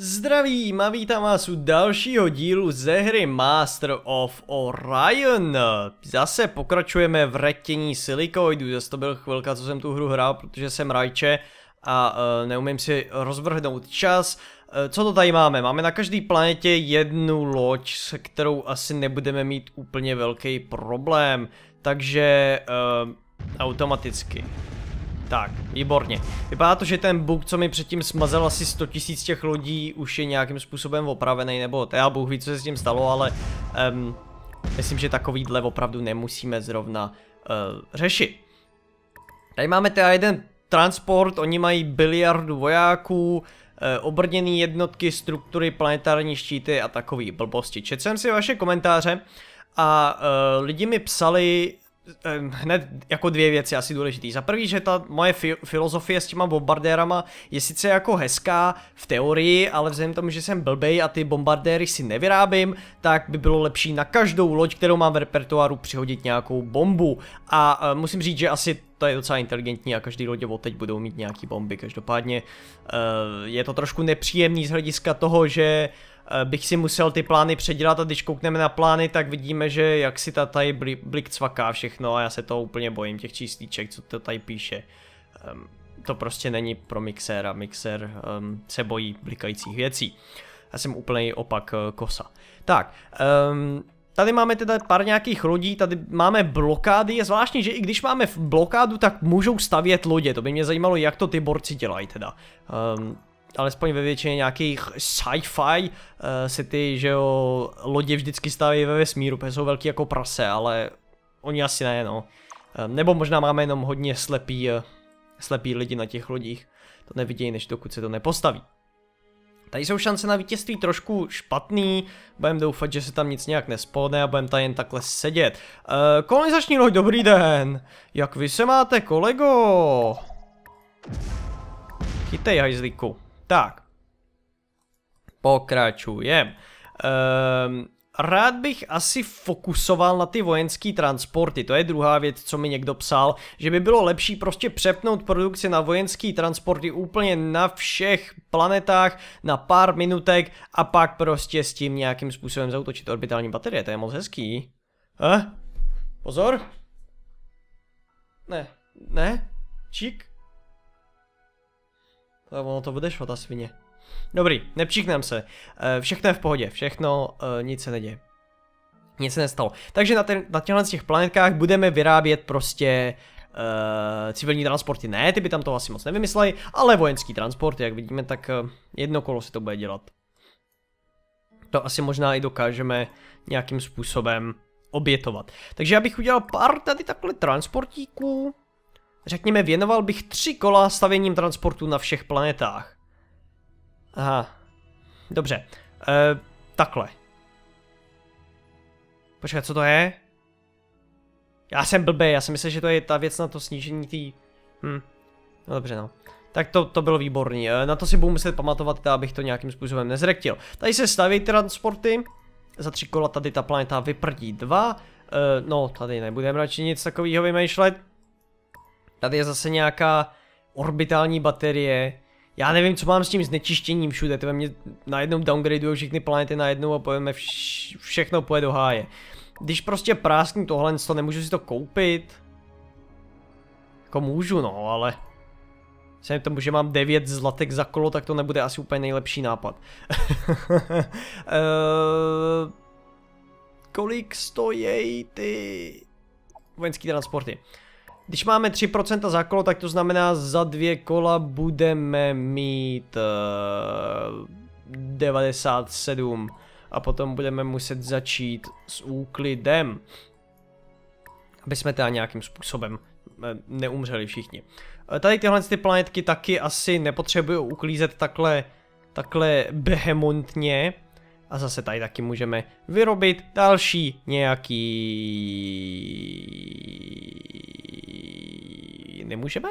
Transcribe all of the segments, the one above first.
Zdravím a vítám vás u dalšího dílu ze hry Master of Orion. Zase pokračujeme v retění silikoidů, zase to byl chvilka, co jsem tu hru hrál, protože jsem rajče a neumím si rozvrhnout čas. Co to tady máme? Máme na každé planetě jednu loď, se kterou asi nebudeme mít úplně velký problém, takže automaticky. Tak, výborně. Vypadá to, že ten bug, co mi předtím smazal asi 100 000 těch lodí, už je nějakým způsobem opravený, nebo já Bůh ví, co se s tím stalo, ale myslím, že takovýhle opravdu nemusíme zrovna řešit. Tady máme teda jeden transport, oni mají biliardu vojáků, obrněné jednotky, struktury, planetární štíty a takový blbosti. Četl jsem si vaše komentáře a lidi mi psali hned jako dvě věci asi důležitý. Za prvý, že ta moje filozofie s těma bombardérama je sice jako hezká v teorii, ale vzhledem tomu, že jsem blbej a ty bombardéry si nevyrábím, tak by bylo lepší na každou loď, kterou mám v repertoáru, přihodit nějakou bombu. A musím říct, že asi to je docela inteligentní a každý lodě od teď budou mít nějaký bomby. Každopádně je to trošku nepříjemný z hlediska toho, že bych si musel ty plány předělat a když koukneme na plány, tak vidíme, že jak si tady blik cvaká všechno a já se toho úplně bojím, těch číslíček, co to tady píše. To prostě není pro mixéra, mixér se bojí blikajících věcí. Já jsem úplný opak kosa. Tak, tady máme teda pár nějakých lodí, tady máme blokády, je zvláštní, že i když máme blokádu, tak můžou stavět lodě, to by mě zajímalo, jak to ty borci dělají teda. Alespoň ve většině nějakých sci-fi se ty, že jo, lodě vždycky staví ve vesmíru, protože jsou velký jako prase, ale oni asi ne, no. Nebo možná máme jenom hodně slepý lidi na těch lodích. To nevidějí, než dokud se to nepostaví. Tady jsou šance na vítězství trošku špatný, budeme doufat, že se tam nic nějak nespolne a budeme tady jen takhle sedět. Kolonizační loď, dobrý den! Jak vy se máte, kolego? Chytej, hajzlíku. Tak. Pokračujem. Rád bych asi fokusoval na ty vojenské transporty, to je druhá věc, co mi někdo psal, že by bylo lepší prostě přepnout produkci na vojenské transporty úplně na všech planetách na pár minutek a pak prostě s tím nějakým způsobem zaútočit orbitální baterie, to je moc hezký. Pozor. Ne, čík. Ono to bude šlo, ta svině. Dobrý, nepříknem se. Všechno je v pohodě, všechno, nic se neděje. Nic se nestalo. Takže na těchto těch planetkách budeme vyrábět prostě civilní transporty. Ne, ty by tam to asi moc nevymysleli, ale vojenský transporty, jak vidíme, tak jedno kolo se to bude dělat. To asi možná i dokážeme nějakým způsobem obětovat. Takže já bych udělal pár tady takhle transportíků. Řekněme, věnoval bych 3 kola stavěním transportu na všech planetách. Aha. Dobře. Takhle. Počkej, co to je? Já jsem blbej, já si myslím, že to je ta věc na to snížení tý... No dobře, no. Tak to bylo výborný. Na to si budu muset pamatovat, abych to nějakým způsobem nezrektil. Tady se staví transporty. Za 3 kola tady ta planeta vyprdí 2. No, tady nebudeme radši nic takového vymýšlet. Tady je zase nějaká orbitální baterie. Já nevím, co mám s tím znečištěním všude. Ty mě najednou downgradujou všechny planety najednou a pojeme všechno pojede do háje. Když prostě prásknu tohle, to nemůžu si to koupit. Jako můžu, no, ale... Vzhledem k tomu, že mám 9 zlatek za kolo, tak to nebude asi úplně nejlepší nápad. Kolik stojí ty vojenský transporty? Když máme 3% za kolo, tak to znamená, za 2 kola budeme mít 97 a potom budeme muset začít s úklidem, aby jsme teda nějakým způsobem neumřeli všichni. Tady tyhle ty planetky taky asi nepotřebují uklízet takhle behemontně. A zase tady taky můžeme vyrobit další nějaký... Nemůžeme?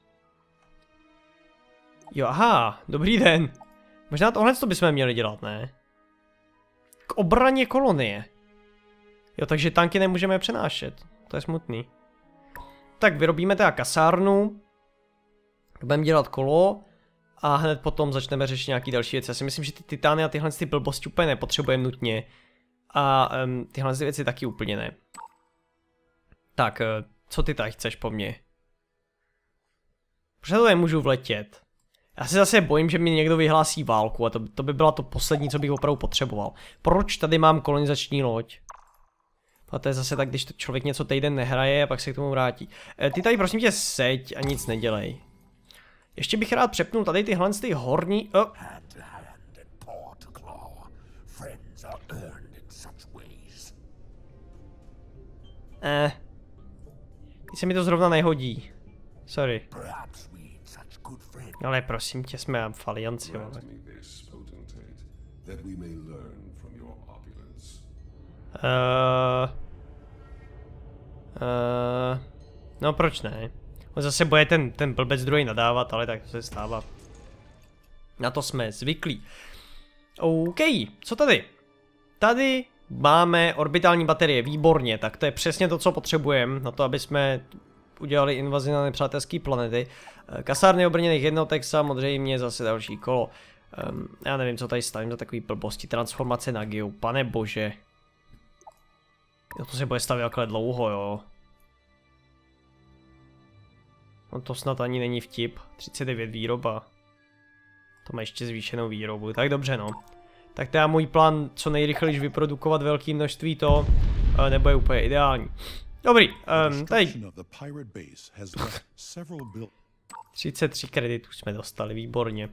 Jo, aha, dobrý den. Možná tohle bychom měli dělat, ne? K obraně kolonie. Jo, takže tanky nemůžeme přenášet. To je smutný. Tak vyrobíme teda kasárnu. Budeme dělat kolo. A hned potom začneme řešit nějaký další věci. Já si myslím, že ty titány a tyhle ty blbosti úplně nepotřebujeme nutně. A tyhle ty věci taky úplně ne. Tak, co ty tady chceš po mně? Proč to nemůžu vletět? Já se zase bojím, že mi někdo vyhlásí válku a to by bylo to poslední, co bych opravdu potřeboval. Proč tady mám kolonizační loď? A to je zase tak, když to člověk něco týden nehraje a pak se k tomu vrátí. Ty tady prosím tě seď a nic nedělej. Ještě bych rád přepnul tady tyhle ty horní... Teď se mi to zrovna nehodí. Sorry. Ale prosím tě, jsme v alianci, ale... No proč ne? On zase bude ten blbec druhý nadávat, ale tak to se stává. Na to jsme zvyklí. OK, co tady? Tady máme orbitální baterie, výborně, tak to je přesně to, co potřebujeme na to, aby jsme udělali invazi na nepřátelské planety. Kasárny obrněných jednotek, samozřejmě zase další kolo. Já nevím, co tady stavím za takový blbosti, transformace na Geu, pane bože. Jo, to se bude stavit takhle dlouho, jo. No to snad ani není vtip, 39 výroba. To má ještě zvýšenou výrobu, tak dobře no. Tak to je můj plán, co nejrychleji vyprodukovat velké množství to, nebude úplně ideální. Dobrý, tady 33 kreditů jsme dostali, výborně.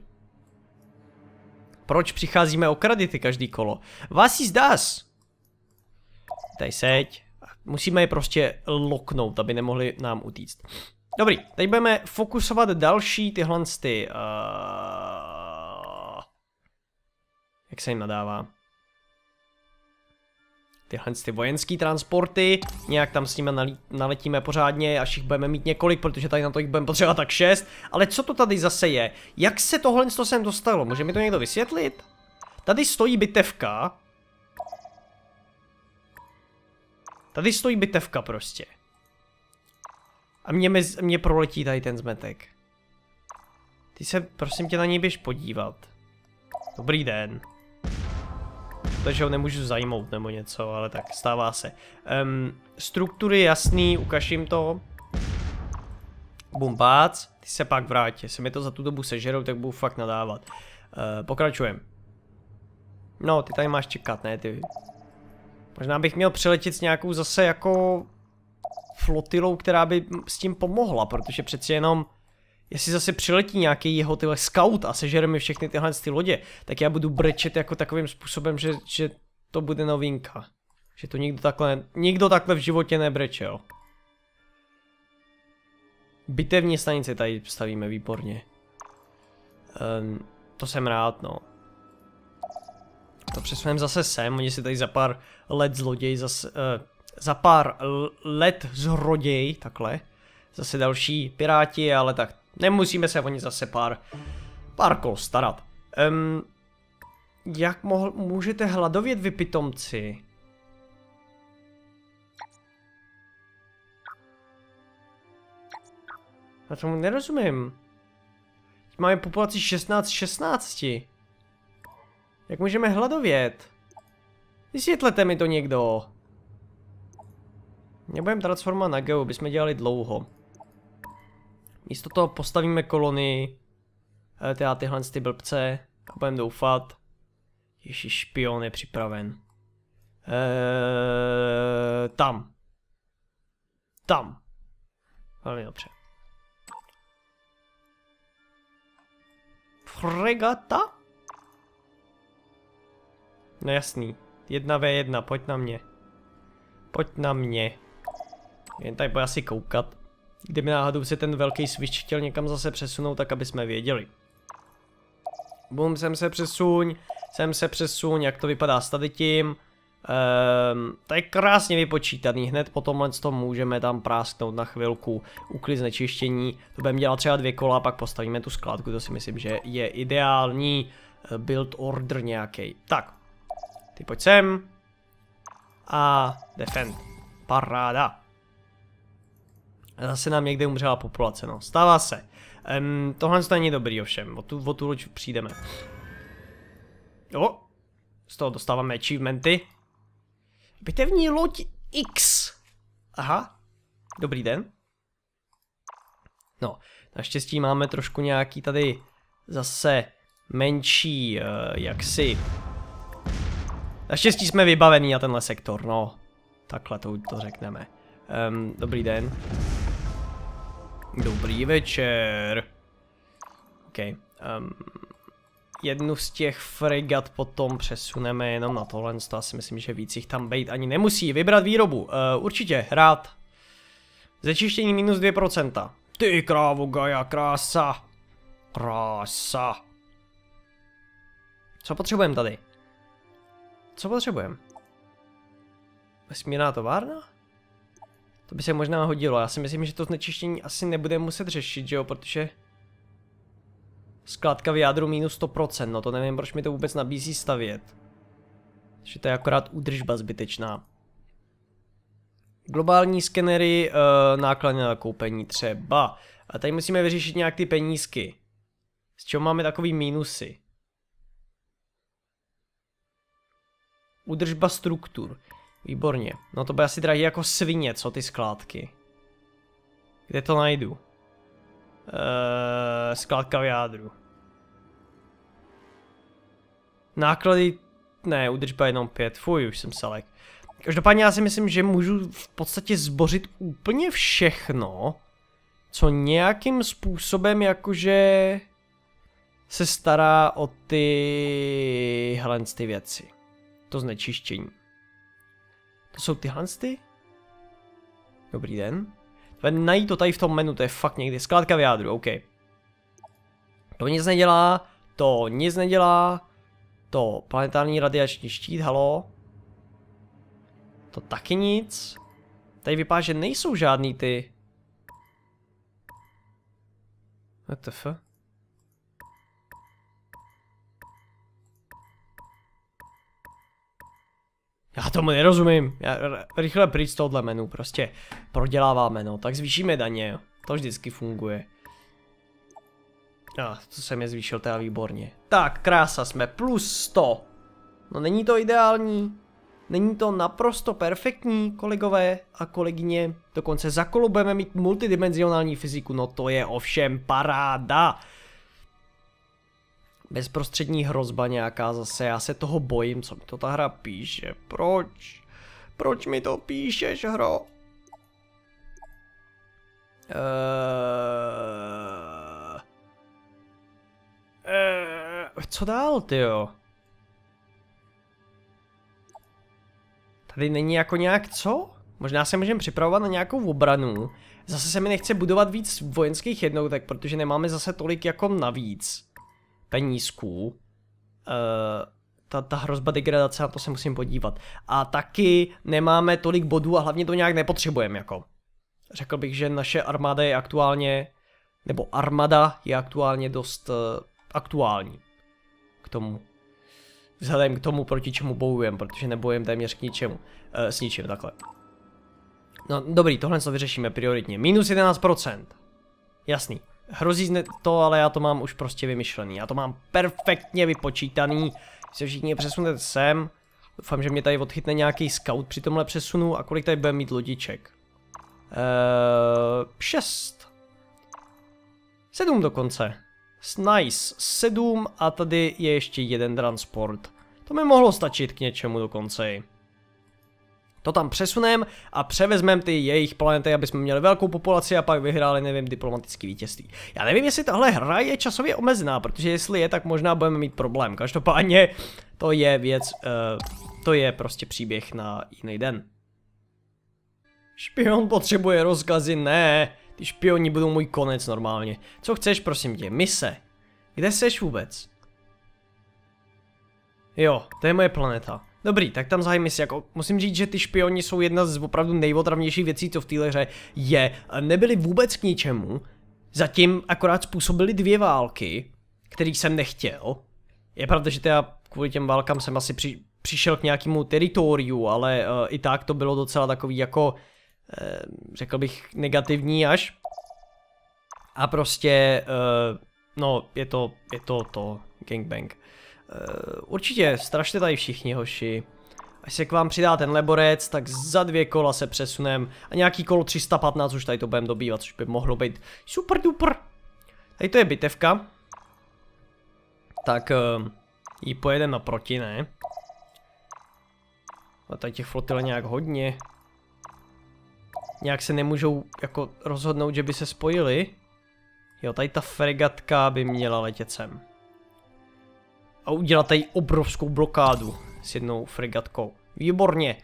Proč přicházíme o kredity každý kolo? Was ist das? Tady seď. Musíme je prostě loknout, aby nemohli nám utíct. Dobrý, teď budeme fokusovat další tyhle ty... Jak se jim nadává? Tyhle ty vojenský transporty, nějak tam s nimi naletíme pořádně, až jich budeme mít několik, protože tady na to jich budeme potřebovat tak 6. Ale co to tady zase je? Jak se tohle sem dostalo? Může mi to někdo vysvětlit? Tady stojí bitevka. Tady stojí bitevka prostě. A mě proletí tady ten zmetek. Ty se prosím tě na něj běž podívat. Dobrý den. Takže ho nemůžu zajmout nebo něco, ale tak stává se. Struktury jasný, ukažím to. Bumbác, ty se pak vrátí. Jestli mi to za tu dobu sežerou, tak budu fakt nadávat. Pokračujem. No, ty tady máš čekat, ne ty. Možná bych měl přiletět s nějakou zase jako flotilou, která by s tím pomohla, protože přeci jenom jestli zase přiletí nějaký jeho tyhle scout a sežere mi všechny tyhle ty lodě, tak já budu brečet jako takovým způsobem, že to bude novinka. Že to nikdo takhle v životě nebrečel. Bitevní stanice tady stavíme výborně. To jsem rád, no. To přesuneme zase sem, oni si tady za pár let zloděj zase, za pár let zhroděj, takhle. Zase další piráti, ale tak nemusíme se o ně zase pár kol starat. Jak můžete hladovět vy pitomci? Já tomu nerozumím. Máme populaci 16. Jak můžeme hladovět? Vysvětlete mi to někdo. Nebudeme transformovat na Geu, bychom dělali dlouho. Místo toho postavíme kolonii. Tyhle ty blbce. A budeme doufat. Ježíš, špion je připraven. Tam. Tam. Velmi dobře. Fregata? No jasný. 1v1, pojď na mě. Pojď na mě. Jen tady bude asi koukat. Kdyby náhodou se ten velký switch chtěl někam zase přesunout, tak aby jsme věděli. Bum, sem se přesuň, jak to vypadá s tady tím. To je krásně vypočítaný, hned po tomhle to můžeme tam prásknout na chvilku, uklid znečištění. To budeme dělat třeba 2 kola a pak postavíme tu skládku, to si myslím, že je ideální build order nějaký. Tak, ty pojď sem. A defend. Paráda. Zase nám někde umřela populace, no. Stává se. Tohle není dobrý ovšem, o tu loď přijdeme. Jo, z toho dostáváme achievementy. Bitevní loď X. Aha, dobrý den. No, naštěstí máme trošku nějaký tady zase menší, jaksi. Naštěstí jsme vybavení na tenhle sektor, no. Takhle to řekneme. Dobrý den. Dobrý večer. OK. Jednu z těch fregat potom přesuneme jenom na tohle. Já si myslím, že víc jich tam být ani nemusí. Vybrat výrobu. Určitě, rád. Zečištění minus 2%. Ty krávo, Gaia, krása. Krása. Co potřebujeme tady? Co potřebujeme? Vesmírná továrna? To by se možná hodilo. Já si myslím, že to znečištění asi nebudeme muset řešit, že jo, protože skládka v jádru minus 100%, no to nevím, proč mi to vůbec nabízí stavět. Že to je akorát údržba zbytečná. Globální skenery, náklady na koupení třeba. A tady musíme vyřešit nějak ty penízky. Z čeho máme takový mínusy? Údržba struktur. Výborně. No to bude asi drahý jako svině, co ty skládky. Kde to najdu? Skládka v jádru. Náklady... Ne, údržba jenom 5. Fuj, už jsem selek. Každopádně já si myslím, že můžu v podstatě zbořit úplně všechno, co nějakým způsobem jakože se stará o tyhle věci. To znečištění. To jsou tyhle ty? Dobrý den. Najít to tady v tom menu, to je fakt někdy. Skládka v jádru, OK. To nic nedělá, to nic nedělá. To planetární radiační štít, halo. To taky nic. Tady vypadá, že nejsou žádný ty. WTF? Já tomu nerozumím. Já rychle pryč z tohohle menu, prostě proděláváme, no. Tak zvýšíme daně, to vždycky funguje. To jsem je zvýšil teda výborně. Tak, krása, jsme plus 100. No není to ideální. Není to naprosto perfektní, kolegové a kolegyně. Dokonce za kolo budeme mít multidimenzionální fyziku, no to je ovšem paráda. Bezprostřední hrozba nějaká zase, já se toho bojím, co mi to ta hra píše. Proč? Proč mi to píšeš, hro? Co dál, tyjo? Tady není jako nějak co? Možná se můžeme připravovat na nějakou obranu. Zase se mi nechce budovat víc vojenských jednotek, protože nemáme zase tolik jako navíc penízků. Ta hrozba degradace, na to se musím podívat. A taky nemáme tolik bodů a hlavně to nějak nepotřebujeme jako. Řekl bych, že naše armáda je aktuálně, nebo armada je aktuálně dost aktuální k tomu. Vzhledem k tomu, proti čemu bojujeme, protože nebojujeme téměř k ničemu. S ničím, takhle. No dobrý, tohle co vyřešíme prioritně. Minus 11%. Jasný. Hrozí to, ale já to mám už prostě vymyšlený. Já to mám perfektně vypočítaný. Když se všichni přesunete sem. Doufám, že mě tady odchytne nějaký scout při tomhle přesunu. A kolik tady bude mít lodiček? 6. 7 dokonce. Nice. 7 a tady je ještě jeden transport. To mi mohlo stačit k něčemu dokonce. To tam přesuneme a převezmeme ty jejich planety, aby jsme měli velkou populaci a pak vyhráli, nevím, diplomatické vítězství. Já nevím, jestli tahle hra je časově omezená, protože jestli je, tak možná budeme mít problém. Každopádně to je věc, to je prostě příběh na jiný den. Špion potřebuje rozkazy, ne. Ty špioni budou můj konec normálně. Co chceš, prosím tě, mise. Kde seš vůbec? Jo, to je moje planeta. Dobrý, tak tam zahájím misi. Jako, musím říct, že ty špioni jsou jedna z opravdu nejotravnějších věcí, co v téhle hře je. Nebyly vůbec k ničemu. Zatím akorát způsobili 2 války, kterých jsem nechtěl. Je pravda, že teda kvůli těm válkám jsem asi přišel k nějakému teritoriu, ale i tak to bylo docela takový jako, řekl bych, negativní až. A prostě, no, je to gangbang. Určitě, strašte tady všichni, hoši. Až se k vám přidá ten leborec, tak za 2 kola se přesunem. A nějaký kolo 315 už tady to budeme dobývat, což by mohlo být super duper. Tady to je bitevka. Tak jí pojedeme naproti, ne? A tady těch flotil je nějak hodně. Nějak se nemůžou jako rozhodnout, že by se spojili. Jo, tady ta fregatka by měla letět sem. A udělat tady obrovskou blokádu s jednou fregatkou. Výborně.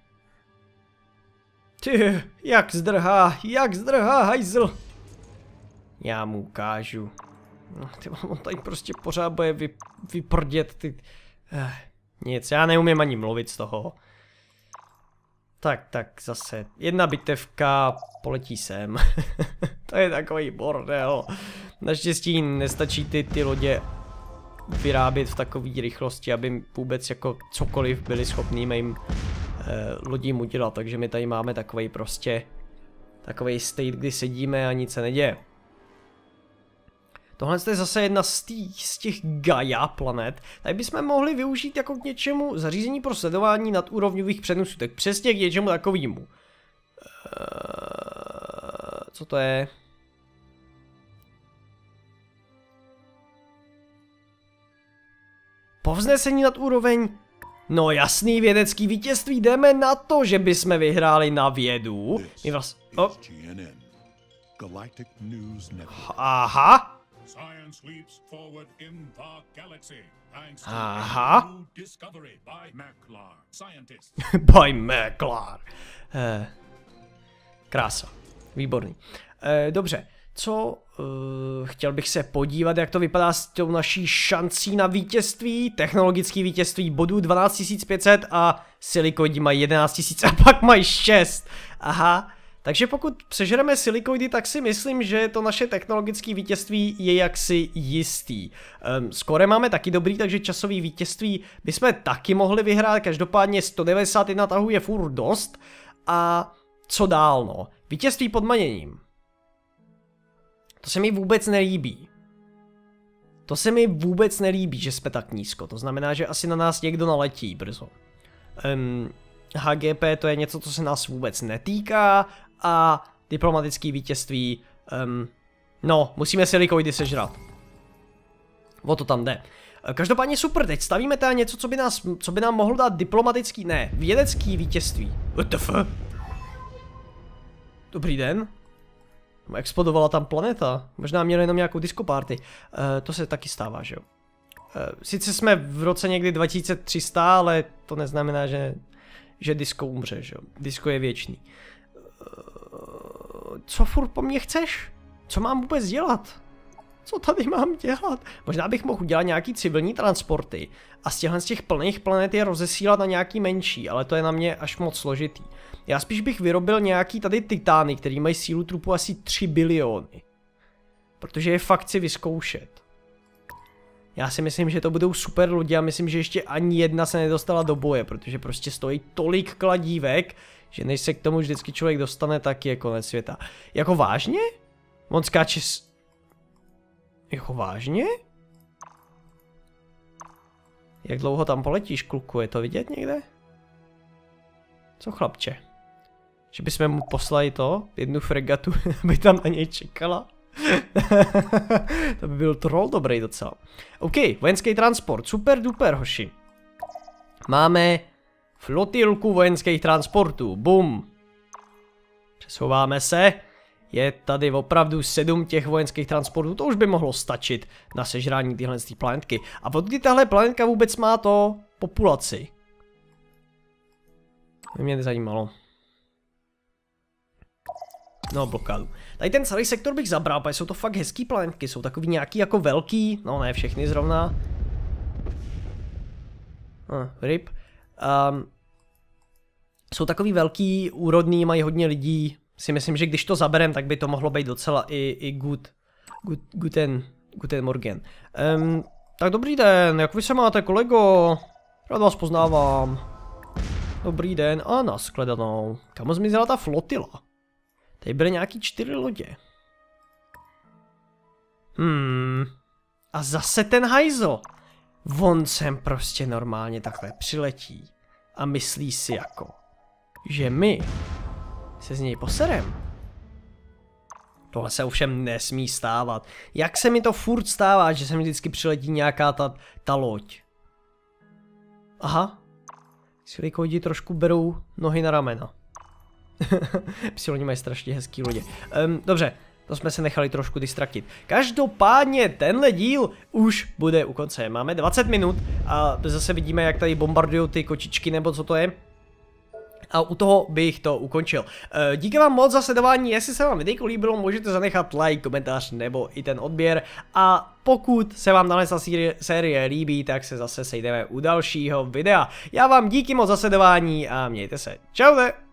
Ty, jak zdrhá, hajzl. Já mu ukážu. No, ty, on tady prostě pořád bude vyprdět ty... Nic, já neumím ani mluvit z toho. Tak zase, jedna bitevka poletí sem. To je takový bordel. Naštěstí nestačí ty lodě vyrábět v takové rychlosti, aby vůbec jako cokoliv byli schopní mým lodím udělat. Takže my tady máme takový prostě takový state, kdy sedíme a nic se neděje. Tohle je zase jedna z těch Gaia planet. Tady bychom mohli využít jako k něčemu zařízení pro sledování nadúrovňových přenosů. Tak přesně k něčemu takovému. Co to je? Povznesení nad úroveň? No jasný, vědecký vítězství, jdeme na to, že bychom vyhráli na vědu. Aha. Aha. By Meklar. Krása. Výborný. Dobře. Co? Chtěl bych se podívat, jak to vypadá s tou naší šancí na vítězství. Technologické vítězství bodů 12500 a silikoidi mají 11 000 a pak mají 6. Aha. Takže pokud přežereme silikoidy, tak si myslím, že to naše technologické vítězství je jaksi jistý. Skóre máme taky dobrý, takže časový vítězství bychom taky mohli vyhrát. Každopádně 191 tahů je furt dost. A co dál, no? Vítězství pod maněním. To se mi vůbec nelíbí. To se mi vůbec nelíbí, že jsme tak nízko. To znamená, že asi na nás někdo naletí brzo. HGP to je něco, co se nás vůbec netýká. A diplomatické vítězství. No, musíme silikoidy sežrat. O to tam jde. Každopádně super, teď stavíme teda něco, co by nám mohlo dát diplomatický, ne, vědecký vítězství. WTF? Dobrý den. Explodovala tam planeta. Možná měli jenom nějakou disco party. To se taky stává, že jo. Sice jsme v roce někdy 2300, ale to neznamená, že disco umře, že jo. Disco je věčný. Co furt po mně chceš? Co mám vůbec dělat? Co tady mám dělat? Možná bych mohl udělat nějaký civilní transporty a z těch plných planet je rozesílat na nějaký menší, ale to je na mě až moc složitý. Já spíš bych vyrobil nějaký tady titány, který mají sílu trupu asi 3 biliony. Protože je fakt si vyzkoušet. Já si myslím, že to budou super lodi a myslím, že ještě ani jedna se nedostala do boje, protože prostě stojí tolik kladívek, že než se k tomu vždycky člověk dostane, tak je konec světa. Jako vážně? On skáče Jako vážně? Jak dlouho tam poletíš, kluku? Je to vidět někde? Co, chlapče? Že bychom mu poslali jednu fregatu, aby tam na něj čekala? To by byl troll dobrý docela. OK, vojenský transport, super duper, hoši. Máme flotilku vojenských transportů, bum. Přesouváme se. Je tady opravdu 7 těch vojenských transportů, to už by mohlo stačit na sežrání tyhle planetky. A odkdy tahle planetka vůbec má populaci? To mě nezajímalo. No, blokádu. Tady ten celý sektor bych zabral, protože jsou to fakt hezký planetky, jsou takový nějaký jako velký, no ne všechny zrovna. Ryb. Jsou takový velký, úrodný, mají hodně lidí. Si myslím, že když to zaberem, tak by to mohlo být docela i guten Morgen. Tak dobrý den, jak vy se máte, kolego? Rád vás poznávám. Dobrý den a nashledanou. Kam zmizela ta flotila? Tady byly nějaký 4 lodě. A zase ten hajzl. On sem prostě normálně takhle přiletí a myslí si jako, že my se z něj poserem. Tohle se ovšem nesmí stávat. Jak se mi to furt stává, že se mi vždycky přiletí nějaká ta loď? Aha. Silikoidi trošku berou nohy na ramena. Psiloni mají strašně hezký lodě. Dobře, to jsme se nechali trošku distraktit. Každopádně tenhle díl už bude u konce. Máme 20 minut a zase vidíme, jak tady bombardují ty kočičky nebo co to je. A u toho bych to ukončil. Díky vám moc za sledování, jestli se vám videjko líbilo, můžete zanechat like, komentář nebo i ten odběr. A pokud se vám tahle série líbí, tak se zase sejdeme u dalšího videa. Já vám díky moc za sledování a mějte se. Čaute!